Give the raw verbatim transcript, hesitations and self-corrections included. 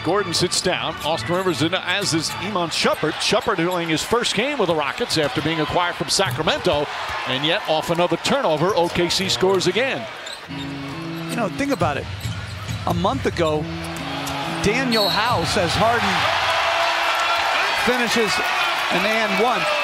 Gordon sits down. Austin Rivers in, as is Iman Shumpert. Shumpert doing his first game with the Rockets after being acquired from Sacramento. And yet off another turnover, O K C scores again. You know, think about it. A month ago, Daniel House, as Harden finishes an and one.